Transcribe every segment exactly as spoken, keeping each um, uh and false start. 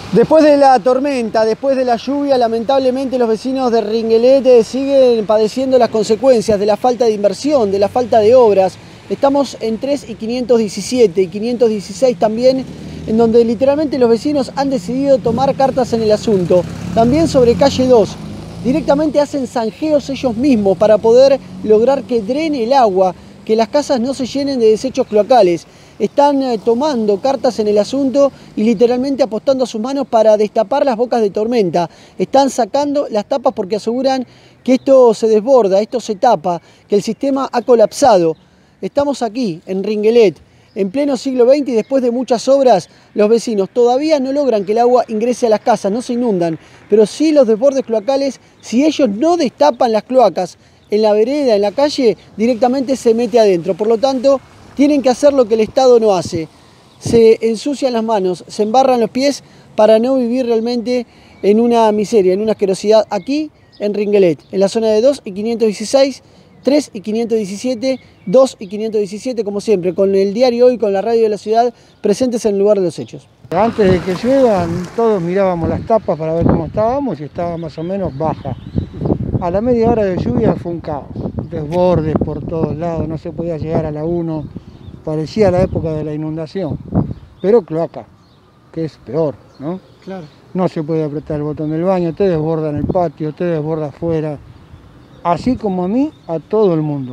Después de la tormenta, después de la lluvia, lamentablemente los vecinos de Ringuelet siguen padeciendo las consecuencias de la falta de inversión, de la falta de obras. Estamos en tres y quinientos diecisiete y quinientos dieciséis también, en donde literalmente los vecinos han decidido tomar cartas en el asunto. También sobre calle dos, directamente hacen zanjeos ellos mismos para poder lograr que drene el agua, que las casas no se llenen de desechos cloacales. Están eh, tomando cartas en el asunto y literalmente apostando a sus manos para destapar las bocas de tormenta. Están sacando las tapas porque aseguran que esto se desborda, esto se tapa, que el sistema ha colapsado. Estamos aquí, en Ringuelet, en pleno siglo veinte y después de muchas obras, los vecinos todavía no logran que el agua ingrese a las casas, no se inundan, pero sí los desbordes cloacales. Si ellos no destapan las cloacas en la vereda, en la calle, directamente se mete adentro. Por lo tanto, tienen que hacer lo que el Estado no hace. Se ensucian las manos, se embarran los pies para no vivir realmente en una miseria, en una asquerosidad aquí en Ringuelet, en la zona de dos y quinientos dieciséis, tres y quinientos diecisiete, dos y quinientos diecisiete, como siempre, con el diario Hoy, con la radio de la ciudad, presentes en el lugar de los hechos. Antes de que lluevan, todos mirábamos las tapas para ver cómo estábamos y estaba más o menos baja. A la media hora de lluvia fue un caos, desbordes por todos lados, no se podía llegar a la uno, parecía la época de la inundación, pero cloaca, que es peor, ¿no? Claro. No se puede apretar el botón del baño, te desborda en el patio, te desborda afuera, así como a mí, a todo el mundo.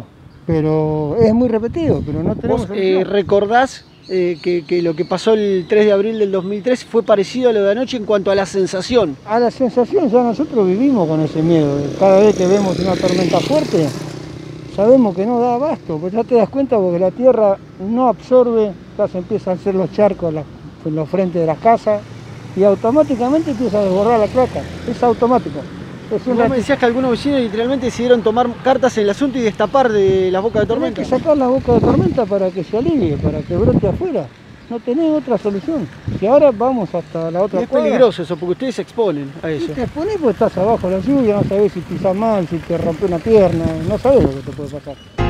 Pero es muy repetido, pero no tenemos... ¿Vos eh, recordás eh, que, que lo que pasó el tres de abril del dos mil tres fue parecido a lo de anoche en cuanto a la sensación? A la sensación ya nosotros vivimos con ese miedo. Cada vez que vemos una tormenta fuerte, sabemos que no da abasto, pues ya te das cuenta porque la tierra no absorbe, ya se empiezan a hacer los charcos en los frentes de las casas y automáticamente empieza a desbordar la cloaca, es automático. Es una... Vos me decías que algunos vecinos literalmente decidieron tomar cartas en el asunto y destapar de las bocas de tormenta. Hay que sacar las bocas de tormenta para que se alivie, para que brote afuera. No tenés otra solución. Y ahora vamos hasta la otra y es cuadra. peligroso eso, porque ustedes se exponen a eso. Y te exponés porque estás abajo de la lluvia, no sabés si pisás mal, si te rompe una pierna, no sabés lo que te puede pasar.